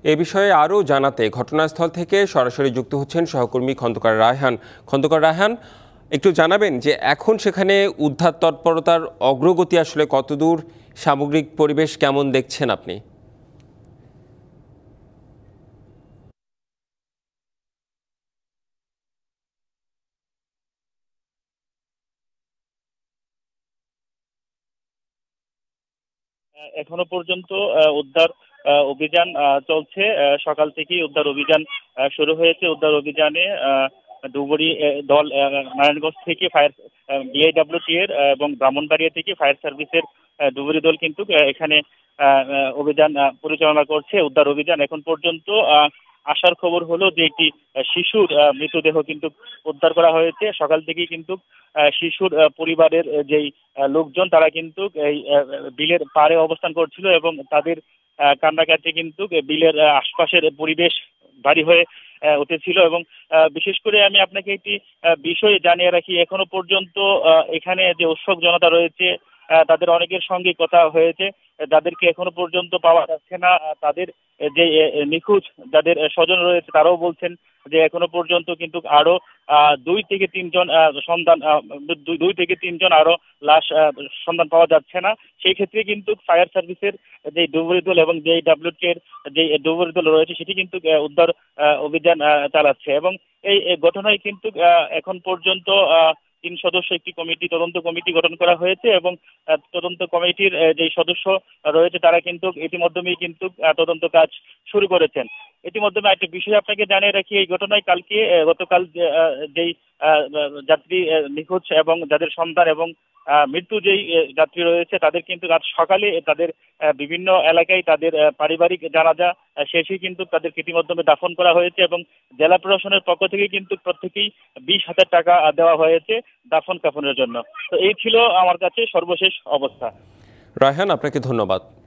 এ বিষয়ে আরও জানাতে ঘটনাস্থল থেকে সরাসরি যুক্ত হচ্ছেন সহকর্মী খন্দকার রায়হান। খন্দকার রায়হান, একটু জানাবেন যে এখন সেখানে উদ্ধার তৎপরতার অগ্রগতি আসলে কতদূর, সামগ্রিক পরিবেশ কেমন দেখছেন আপনি? এখনো পর্যন্ত উদ্ধার অভিযান চলছে। সকাল থেকেই উদ্ধার অভিযান শুরু হয়েছে। উদ্ধার অভিযানে ডুবুরি দল নারায়ণগঞ্জ থেকে ফায়ার বিআইডব্লিউটি এর এবং ব্রাহ্মণবাড়িয়া থেকে ফায়ার সার্ভিসের ডুবুরি দল কিন্তু এখানে অভিযান পরিচালনা করছে। উদ্ধার অভিযান এখন পর্যন্ত আসার খবর হলো যে একটি শিশুর মৃতদেহ কিন্তু উদ্ধার করা হয়েছে। সকাল থেকেই কিন্তু শিশুর পরিবারের যেই লোকজন তারা কিন্তু এই বিলের পাড়ে অবস্থান করছিল এবং তাদের কান্নাকাটি কিন্তু বিলের আশপাশের পরিবেশ ভারী হয়ে উঠেছিল। এবং বিশেষ করে আমি আপনাকে একটি বিষয় জানিয়ে রাখি, এখনো পর্যন্ত এখানে যে উৎসুক জনতা রয়েছে তাদের অনেকের সঙ্গে কথা হয়েছে, যাদেরকে এখনো পর্যন্ত পাওয়া যাচ্ছে না। তাদের যে নিখোঁজ যাদের স্বজন রয়েছে তারাও বলছেন যে এখনো পর্যন্ত কিন্তু আরো 2 থেকে 3 জন সন্ধান 2 থেকে 3 জন আরো লাশ সন্ধান পাওয়া যাচ্ছে না। সেই ক্ষেত্রে কিন্তু ফায়ার সার্ভিসের যে ডুবুরি দল এবং বিআইডব্লিউটি এর যে ডুবুরি দল রয়েছে সেটি কিন্তু উদ্ধার অভিযান চালাচ্ছে। এবং এই ঘটনায় কিন্তু এখন পর্যন্ত 3 সদস্য একটি কমিটি, তদন্ত কমিটি গঠন করা হয়েছে এবং তদন্ত কমিটির যে সদস্য রয়েছে তারা কিন্তু ইতিমধ্যেই কিন্তু তদন্ত কাজ শুরু করেছেন। ইতিমধ্যে একটা বিষয় আপনাকে জানিয়ে রাখি, এই ঘটনায় গতকাল যেই যাত্রী নিখোঁজ এবং যাদের সন্তান এবং মৃত্যু যেই যাত্রী রয়েছে তাদের কিন্তু আজ সকালে তাদের বিভিন্ন এলাকায় তাদের পারিবারিক জানাজা শেষে কিন্তু তাদেরকে ইতিমধ্যে দাফন করা হয়েছে এবং জেলা প্রশাসনের পক্ষ থেকে কিন্তু প্রত্যেকেই 20,000 টাকা দেওয়া হয়েছে দাফন কাফনের জন্য। তো এই ছিল আমার কাছে সর্বশেষ অবস্থা। রায়হান, আপনাকে ধন্যবাদ।